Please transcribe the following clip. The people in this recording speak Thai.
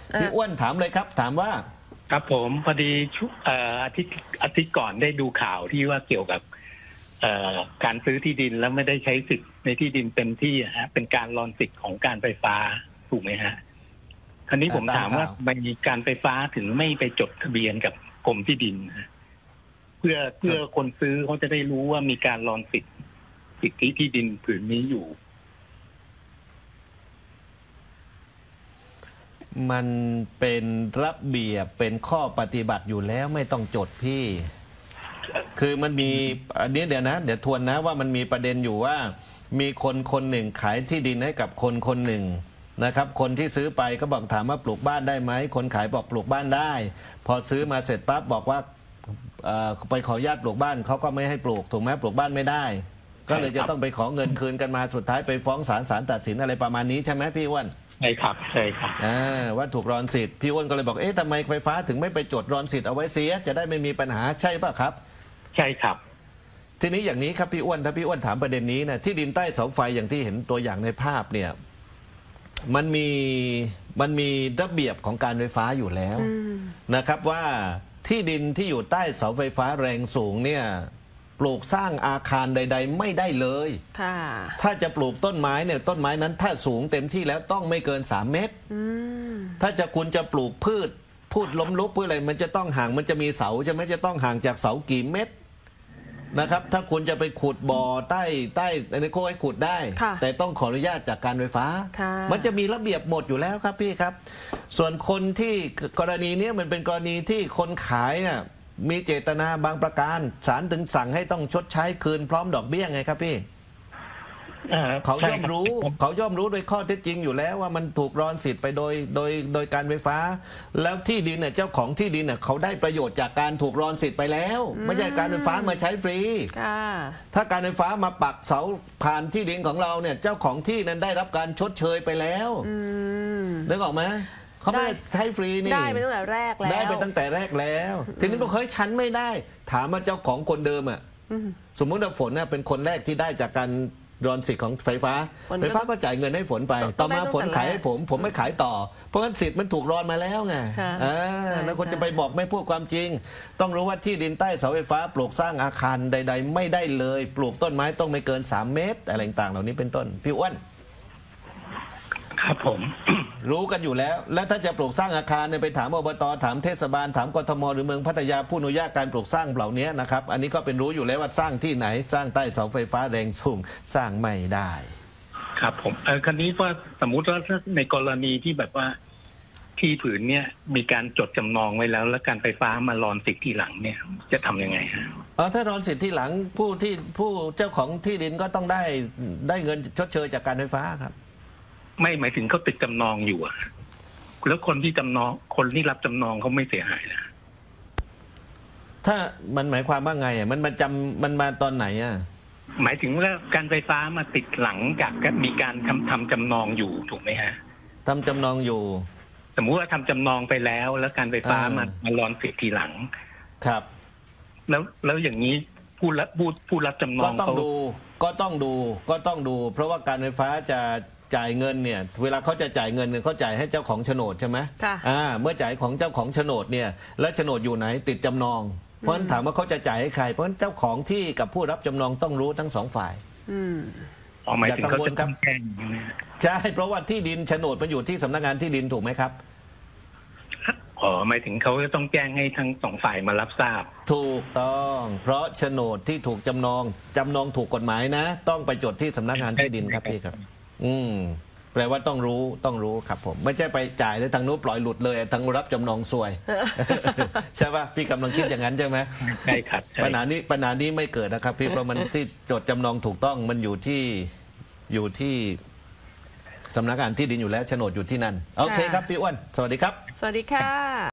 พี่อ้วนถามเลยครับถามว่าครับผมพอดีอาทิตย์ก่อนได้ดูข่าวที่ว่าเกี่ยวกับการซื้อที่ดินแล้วไม่ได้ใช้สิทธิ์ในที่ดินเต็มที่ฮะเป็นการรอนสิทธิ์ของการไฟฟ้าถูกไหมฮะคราวนี้ผมถามว่าทำไมการไฟฟ้าถึงไม่ไปจดทะเบียนกับกรมที่ดินเพื่อคนซื้อเขาจะได้รู้ว่ามีการรอนสิทธิที่ดินผืนนี้อยู่มันเป็นระเบียบเป็นข้อปฏิบัติอยู่แล้วไม่ต้องจดพี่คือมันมีอันนี้เดี๋ยวทวนนะว่ามันมีประเด็นอยู่ว่ามีคนหนึ่งขายที่ดินให้กับคนหนึ่งนะครับคนที่ซื้อไปก็บอกถามว่าปลูกบ้านได้ไหมคนขายบอกปลูกบ้านได้พอซื้อมาเสร็จปั๊บบอกว่าไปขออนุญาตปลูกบ้านเขาก็ไม่ให้ปลูกถูกไหมปลูกบ้านไม่ได้ก็เลยจะต้องไปขอเงินคืนกันมาสุดท้ายไปฟ้องศาลตัดสินอะไรประมาณนี้ใช่ไหมพี่อ้วนใช่ครับว่าถูกรอนสิทธิ์พี่อ้วนก็เลยบอกทำไมไฟฟ้าถึงไม่ไปจดรอนสิทธิ์เอาไว้เสียจะได้ไม่มีปัญหาใช่ป่ะครับใช่ครับทีนี้อย่างนี้ครับพี่อ้วนถ้าพี่อ้วนถามประเด็นนี้นะที่ดินใต้เสาไฟอย่างที่เห็นตัวอย่างในภาพเนี่ยมันมีระเบียบของการไฟฟ้าอยู่แล้วนะครับว่าที่ดินที่อยู่ใต้เสาไฟฟ้าแรงสูงเนี่ยปลูกสร้างอาคารใดๆไม่ได้เลยถ้าจะปลูกต้นไม้เนี่ยต้นไม้นั้นถ้าสูงเต็มที่แล้วต้องไม่เกิน3 เมตรถ้าคุณจะปลูกพืชล้มลุกพืชอะไรมันจะต้องห่างมันจะมีเสาจะไม่จะต้องห่างจากเสากี่เมตรนะครับถ้าคุณจะไปขุดบ่อใต้ในโค้ให้ขุดได้แต่ต้องขออนุญาตจากการไฟฟ้ามันจะมีระเบียบหมดอยู่แล้วครับพี่ครับส่วนคนที่กรณีนี้มันเป็นกรณีที่คนขายเนี่ยมีเจตนาบางประการศาลถึงสั่งให้ต้องชดใช้คืนพร้อมดอกเบี้ยไงครับพี่เขาย่อมรู้โดยข้อเท็จจริงอยู่แล้วว่ามันถูกรอนสิทธิ์ไปโดยการไฟฟ้าแล้วที่ดินเนี่ยเจ้าของที่ดินเนี่ยเขาได้ประโยชน์จากการถูกรอนสิทธิ์ไปแล้วไม่ใช่การไฟฟ้ามาใช้ฟรีถ้าการไฟฟ้ามาปักเสาผ่านที่ดินของเราเนี่ยเจ้าของที่นั้นได้รับการชดเชยไปแล้วนึกออกไหมเขาไม่ใช้ฟรีนี่ได้ไปตั้งแต่แรกแล้วทีนี้บอกเฮ้ยฉันไม่ได้ถามว่าเจ้าของคนเดิมอ่ะสมมุติว่าฝนเป็นคนแรกที่ได้จากการรอนสิทธิ์ของไฟฟ้าก็จ่ายเงินให้ฝนไปต่อมาฝนขายให้ผมไม่ขายต่อเพราะงั้นสิทธิ์มันถูกรอนมาแล้วไงแล้วคนจะไปบอกไม่พูดความจริงต้องรู้ว่าที่ดินใต้เสาไฟฟ้าปลูกสร้างอาคารใดๆไม่ได้เลยปลูกต้นไม้ต้องไม่เกิน3 เมตรอะไรต่างๆเหล่านี้เป็นต้นพี่อ้วนครับผมรู้กันอยู่แล้วและถ้าจะปลูกสร้างอาคารเนี่ยไปถามอบตถามเทศบาลถามกทมหรือเมืองพัทยาผู้อนุญาตการปลูกสร้างเหล่านี้นะครับอันนี้ก็เป็นรู้อยู่แล้วว่าสร้างที่ไหนสร้างใต้เสาไฟฟ้าแรงสูงสร้างไม่ได้ครับผมคราวนี้ว่าสมมุติว่าในกรณีที่แบบว่าที่ผืนเนี่ยมีการจดจำนองไว้แล้วแล้วการไฟฟ้ามารอนสิทธิ์ทีหลังเนี่ยจะทำยังไงฮะถ้ารอนสิทธิ์ทีหลังผู้เจ้าของที่ดินก็ต้องได้เงินชดเชยจากการไฟฟ้าครับไม่หมายถึงเขาติดจำนองอยู่แล้วคนที่รับจำนองเขาไม่เสียหายนะถ้ามันหมายความว่าไงมันมาตอนไหนหมายถึงว่าการไฟฟ้ามาติดหลังจากมีการทำจำนองอยู่ถูกไหมฮะทำจำนองอยู่สมมุติว่าทำจำนองไปแล้วการไฟฟ้ามารอนสิทธิ์ทีหลังครับแล้วอย่างนี้ผู้รับจำนองก็ต้องดูเพราะว่าการไฟฟ้าจะจ่ายเงินเนี่ยเวลาเขาจะจ่ายเงินเนี่ยเขาจ่ายให้เจ้าของโฉนดใช่ไหมเมื่อจ่ายของเจ้าของโฉนดเนี่ยแล้วโฉนดอยู่ไหนติดจำนองเพราะฉะนั้นถามว่าเขาจะจ่ายให้ใครเพราะฉะนั้นเจ้าของที่กับผู้รับจำนองต้องรู้ทั้ง2 ฝ่ายอย่ากังวลครับใช่เพราะว่าที่ดินโฉนดมันอยู่ที่สำนักงานที่ดินถูกไหมครับหมายถึงเขาจะต้องแจ้งให้ทั้ง2 ฝ่ายมารับทราบถูกต้องเพราะโฉนดที่ถูกจำนองถูกกฎหมายนะต้องไปจดที่สำนักงานที่ดินครับพี่ครับแปลว่าต้องรู้ครับผมไม่ใช่ไปจ่ายแล้วทางนู้นปล่อยหลุดเลยทางรับจำนองซวยใช่ป่ะพี่กำลังคิดอย่างนั้นใช่ไหมใช่ครับปัญหานี้ไม่เกิดนะครับพี่เพราะมันที่จดจำนองถูกต้องมันอยู่ที่สำนักงานที่ดินอยู่แล้วโฉนดอยู่ที่นั่นโอเคครับพี่อ้วนสวัสดีครับสวัสดีค่ะ